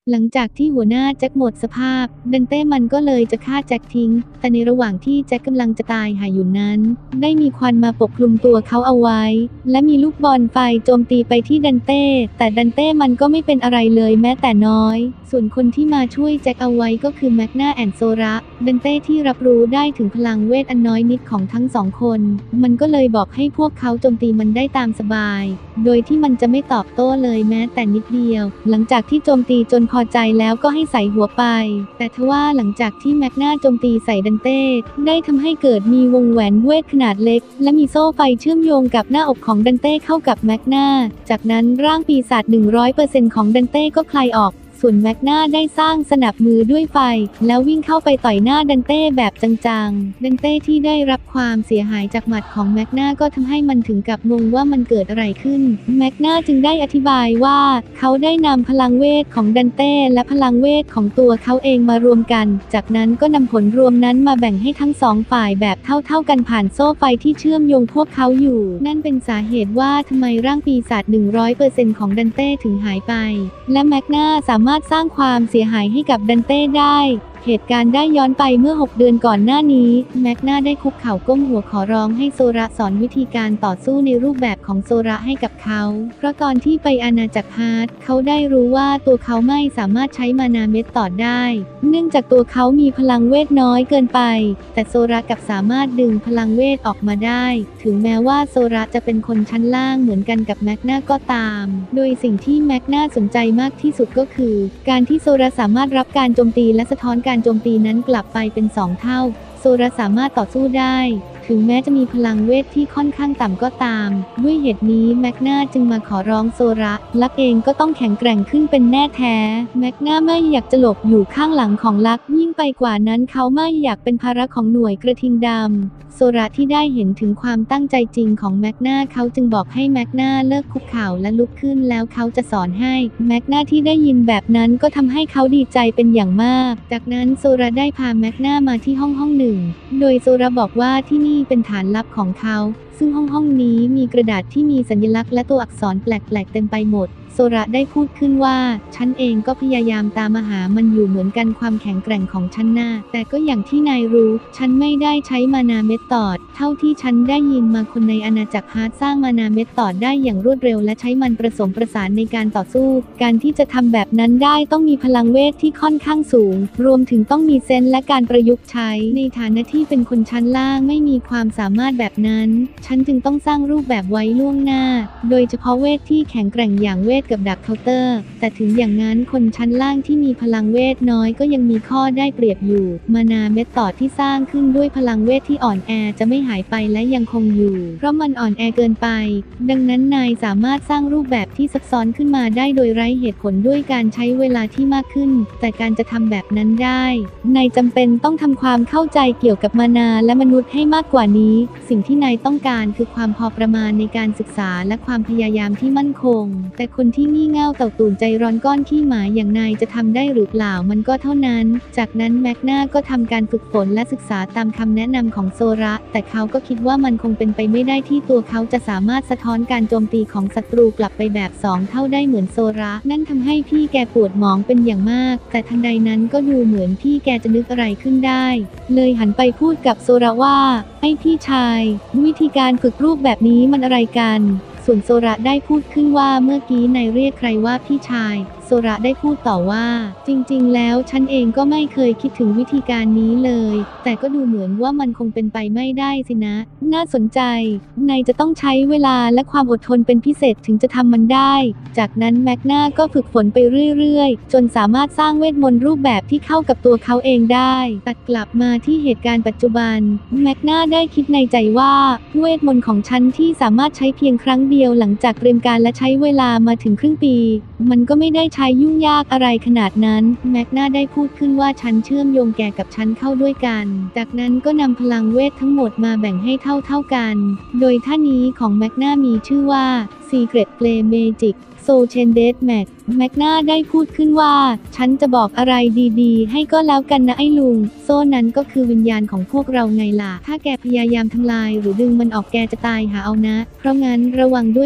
หลังจากที่หัวหน้าแจ็คหมดสภาพดันเต้มันก็เลยจะฆ่าแจ็คทิ้งแต่ในระหว่างที่แจ็คกำลังจะตายหายอยู่นั้นได้มีควันมาปกคลุมตัวเขาเอาไว้และมีลูกบอลไฟโจมตีไปที่ดันเต้แต่ดันเต้มันก็ไม่เป็นอะไรเลยแม้แต่น้อยส่วนคนที่มาช่วยแจ็คเอาไว้ก็คือแมกนาแอนโซระดันเต้ที่รับรู้ได้ถึงพลังเวทอันน้อยนิดของทั้งสองคนมันก็เลยบอกให้พวกเขาโจมตีมันได้ตามสบายโดยที่มันจะไม่ตอบโต้เลยแม้แต่นิดเดียวหลังจากที่โจมตีจนพอใจแล้วก็ให้ใส่หัวไปแต่ทว่าหลังจากที่แมกนาโจมตีใส่ดันเต้ได้ทำให้เกิดมีวงแหวนเวทขนาดเล็กและมีโซ่ไฟเชื่อมโยงกับหน้าอกของดันเต้เข้ากับแมกนาจากนั้นร่างปีศาจ 100% ของดันเต้ก็คลายออกส่วนแมกนาได้สร้างสนับมือด้วยไฟแล้ววิ่งเข้าไปต่อยหน้าดันเต้แบบจังๆดันเต้ที่ได้รับความเสียหายจากหมัดของแมกนาก็ทำให้มันถึงกับงงว่ามันเกิดอะไรขึ้นแมกนาจึงได้อธิบายว่าเขาได้นำพลังเวทของดันเต้และพลังเวทของตัวเขาเองมารวมกันจากนั้นก็นำผลรวมนั้นมาแบ่งให้ทั้งสองฝ่ายแบบเท่ากันผ่านโซ่ไฟที่เชื่อมโยงพวกเขาอยู่นั่นเป็นสาเหตุว่าทำไมร่างปีศาจ 100% ของดันเต้ถึงหายไปและแมกนาสามารถสร้างความเสียหายให้กับดันเต้ได้เหตุการณ์ได้ย้อนไปเมื่อ6 เดือนก่อนหน้านี้แมกนาได้คุกเข่าก้มหัวขอร้องให้โซระสอนวิธีการต่อสู้ในรูปแบบของโซระให้กับเขาเพราะตอนที่ไปอาณาจักรฮาร์ดเขาได้รู้ว่าตัวเขาไม่สามารถใช้มานาเม็ดต่อได้เนื่องจากตัวเขามีพลังเวทน้อยเกินไปแต่โซระกลับสามารถดึงพลังเวทออกมาได้ถึงแม้ว่าโซระจะเป็นคนชั้นล่างเหมือนกันกับแมกนาก็ตามโดยสิ่งที่แมกนาสนใจมากที่สุดก็คือการที่โซระสามารถรับการโจมตีและสะท้อนการโจมตีนั้นกลับไปเป็น2 เท่าโซระสามารถต่อสู้ได้ถึงแม้จะมีพลังเวทที่ค่อนข้างต่ำก็ตามด้วยเหตุนี้แมกนาจึงมาขอร้องโซระลักเองก็ต้องแข็งแกร่งขึ้นเป็นแน่แท้แมกนาไม่อยากจะหลบอยู่ข้างหลังของลักยิ่งไปกว่านั้นเขาไม่อยากเป็นภาระของหน่วยกระทิงดำโซระที่ได้เห็นถึงความตั้งใจจริงของแมกนาเขาจึงบอกให้แมกนาเลิกคุกเข่าและลุกขึ้นแล้วเขาจะสอนให้แมกนาที่ได้ยินแบบนั้นก็ทำให้เขาดีใจเป็นอย่างมากจากนั้นโซระได้พาแมกนามาที่ห้องหนึ่งโดยโซระบอกว่าที่นี่เป็นฐานลับของเขาซึ่งห้องนี้มีกระดาษที่มีสัญลักษณ์และตัวอักษรแปลกๆเต็มไปหมดโซระได้พูดขึ้นว่าฉันเองก็พยายามตามหามันอยู่เหมือนกันความแข็งแกร่งของฉันน่ะแต่ก็อย่างที่นายรู้ฉันไม่ได้ใช้มานาเมทอดเท่าที่ฉันได้ยินมาคนในอาณาจักรฮาร์ดสร้างมานาเมทอดได้อย่างรวดเร็วและใช้มันผสมประสานในการต่อสู้การที่จะทำแบบนั้นได้ต้องมีพลังเวทที่ค่อนข้างสูงรวมถึงต้องมีเซนส์และการประยุกต์ใช้ในฐานะที่เป็นคนชั้นล่างไม่มีความสามารถแบบนั้นฉันจึงต้องสร้างรูปแบบไว้ล่วงหน้าโดยเฉพาะเวทที่แข็งแกร่งอย่างเวทกับดักเคาน์เตอร์แต่ถึงอย่างนั้นคนชั้นล่างที่มีพลังเวทน้อยก็ยังมีข้อได้เปรียบอยู่มานาเมทอดที่สร้างขึ้นด้วยพลังเวทที่อ่อนแอจะไม่หายไปและยังคงอยู่เพราะมันอ่อนแอเกินไปดังนั้นนายสามารถสร้างรูปแบบที่ซับซ้อนขึ้นมาได้โดยไร้เหตุผลด้วยการใช้เวลาที่มากขึ้นแต่การจะทำแบบนั้นได้นายจำเป็นต้องทำความเข้าใจเกี่ยวกับมานาและมนุษย์ให้มากกว่านี้สิ่งที่นายต้องการคือความพอประมาณในการศึกษาและความพยายามที่มั่นคงแต่คนที่งี่เง่าเต่าตูนใจร้อนก้อนขี้หมาอย่างนายจะทำได้หรือเปล่ามันก็เท่านั้นจากนั้นแมกนาก็ทำการฝึกฝนและศึกษาตามคำแนะนำของโซระแต่เขาก็คิดว่ามันคงเป็นไปไม่ได้ที่ตัวเขาจะสามารถสะท้อนการโจมตีของศัตรูกลับไปแบบ2 เท่าได้เหมือนโซระนั่นทำให้พี่แกปวดหมองเป็นอย่างมากแต่ทันใดนั้นก็ดูเหมือนพี่แกจะนึกอะไรขึ้นได้เลยหันไปพูดกับโซระว่าไอ้พี่ชายวิธีการฝึกรูปแบบนี้มันอะไรกันส่วนโซระได้พูดขึ้นว่าเมื่อกี้นายเรียกใครว่าพี่ชายโซระได้พูดต่อว่าจริงๆแล้วฉันเองก็ไม่เคยคิดถึงวิธีการนี้เลยแต่ก็ดูเหมือนว่ามันคงเป็นไปไม่ได้สินะน่าสนใจนายจะต้องใช้เวลาและความอดทนเป็นพิเศษถึงจะทำมันได้จากนั้นแมกนาก็ฝึกฝนไปเรื่อยๆจนสามารถสร้างเวทมนต์รูปแบบที่เข้ากับตัวเขาเองได้ตัดกลับมาที่เหตุการณ์ปัจจุบันแมกนาได้คิดในใจว่าเวทมนต์ของฉันที่สามารถใช้เพียงครั้งเดียวหลังจากเตรียมการและใช้เวลามาถึงครึ่งปีมันก็ไม่ได้ใช้ยุ่งยากอะไรขนาดนั้นแมกนาได้พูดขึ้นว่าฉันเชื่อมโยงแกกับฉันเข้าด้วยกันจากนั้นก็นำพลังเวททั้งหมดมาแบ่งให้เท่ากันโดยท่านี้ของแมกนามีชื่อว่า Secret Play Magic Soul Chain Death Match แมกนาได้พูดขึ้นว่าฉันจะบอกอะไรดีๆให้ก็แล้วกันนะไอ้ลุงโซ่นั้นก็คือวิญญาณของพวกเราไงล่ะถ้าแกพยายามทำลายหรือดึงมันออกแกจะตายหาเอานะเพราะงั้นระวังด้วยล่ะ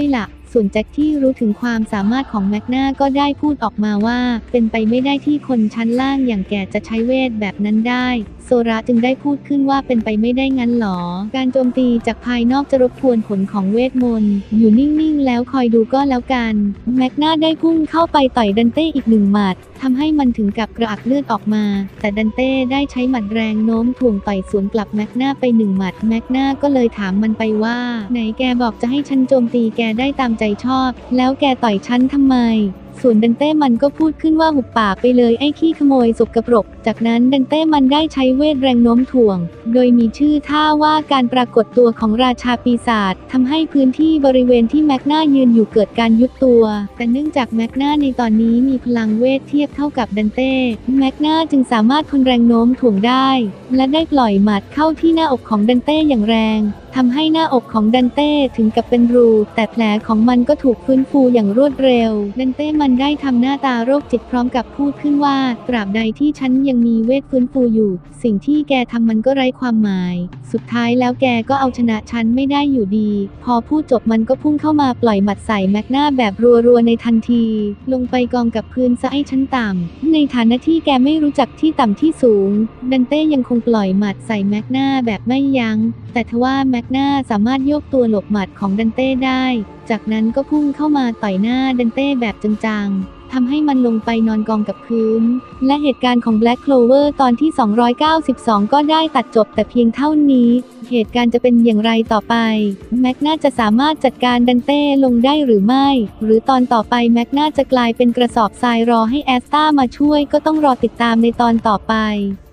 ส่วนแจ็คที่รู้ถึงความสามารถของแมกนาก็ได้พูดออกมาว่าเป็นไปไม่ได้ที่คนชั้นล่างอย่างแกจะใช้เวทแบบนั้นได้โซระจึงได้พูดขึ้นว่าเป็นไปไม่ได้งั้นหรอการโจมตีจากภายนอกจะรบกวนผลของเวทมนต์อยู่นิ่งๆแล้วคอยดูก็แล้วกันแมกนาได้พุ่งเข้าไปต่อยดันเต้อีกหนึ่งหมัดทำให้มันถึงกับกระอักเลือดออกมาแต่ดันเต้ได้ใช้หมัดแรงโน้มถ่วงต่อยสวนกลับแมกนาไปหนึ่งหมัดแมกนาก็เลยถามมันไปว่าไหนแกบอกจะให้ฉันโจมตีแกได้ตามใจชอบแล้วแกต่อยฉันทำไมส่วนดันเต้มันก็พูดขึ้นว่าหุบปากไปเลยไอ้ขี้ขโมยสกปรกจากนั้นดันเต้มันได้ใช้เวทแรงโน้มถ่วงโดยมีชื่อท่าว่าการปรากฏตัวของราชาปีศาจทำให้พื้นที่บริเวณที่แมกนายืนอยู่เกิดการยุบตัวแต่เนื่องจากแมกนาในตอนนี้มีพลังเวทเทียบเท่ากับดันเต้แมกนาจึงสามารถทนแรงโน้มถ่วงได้และได้ปล่อยหมัดเข้าที่หน้าอกของดันเต้อย่างแรงทำให้หน้าอกของดันเต้ถึงกับเป็นรูแต่แผลของมันก็ถูกฟื้นฟูอย่างรวดเร็วดันเต้มันได้ทำหน้าตาโรคจิตพร้อมกับพูดขึ้นว่าตราบใดที่ฉันยังมีเวทฟื้นฟูอยู่สิ่งที่แกทำมันก็ไร้ความหมายสุดท้ายแล้วแกก็เอาชนะฉันไม่ได้อยู่ดีพอพูดจบมันก็พุ่งเข้ามาปล่อยหมัดใส่แมกนาแบบรัวๆในทันทีลงไปกองกับพื้นซะไอ้ชั้นต่ำในฐานะที่แกไม่รู้จักที่ต่ำที่สูงดันเต้ยังคงปล่อยหมัดใส่แมกนาแบบไม่ยั้งแต่ทว่าแมกนาสามารถโยกตัวหลบหมัดของดันเต้ได้จากนั้นก็พุ่งเข้ามาต่อยหน้าดันเต้แบบจังๆทำให้มันลงไปนอนกองกับพื้นและเหตุการณ์ของ Black Clover ตอนที่292ก็ได้ตัดจบแต่เพียงเท่านี้เหตุการณ์จะเป็นอย่างไรต่อไปแมกนาจะสามารถจัดการดันเต้ลงได้หรือไม่หรือตอนต่อไปแมกนาจะกลายเป็นกระสอบทรายรอให้แอสตามาช่วยก็ต้องรอติดตามในตอนต่อไป